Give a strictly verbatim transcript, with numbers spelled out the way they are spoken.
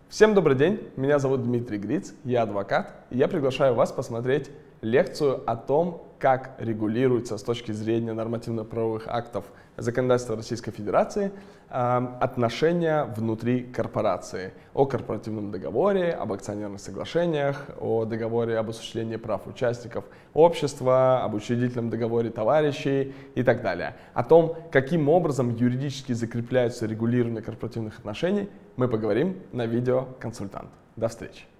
Всем добрый день, меня зовут Дмитрий Гриц, я адвокат, и я приглашаю вас посмотреть лекцию о том, как регулируется с точки зрения нормативно-правовых актов законодательства Российской Федерации э, отношения внутри корпорации, о корпоративном договоре, об акционерных соглашениях, о договоре об осуществлении прав участников общества, об учредительном договоре товарищей и так далее. О том, каким образом юридически закрепляются регулирование корпоративных отношений, мы поговорим на видео «Консультант». До встречи!